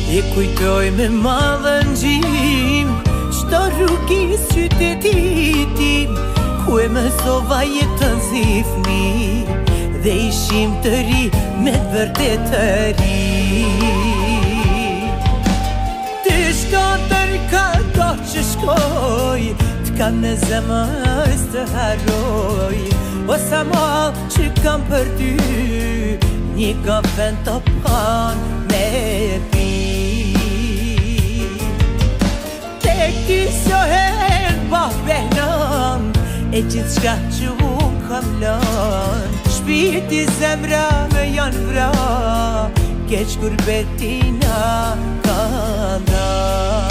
E kujtoj me madhën gjim qdo rrugis qytetit tim, ku e mësova jetën si fmi, dhe ishim të ri me të vërtet të ri. Ti shkatër ka do që shkoj, t'kam në zemër të harroj, o sa mal që kam për ty, një kafen të pan me pi. Tek ty shohen pa behnan, e gjithë shka që unë kam lën, shpirti zemra me janë vra, keq kur betina ka nda.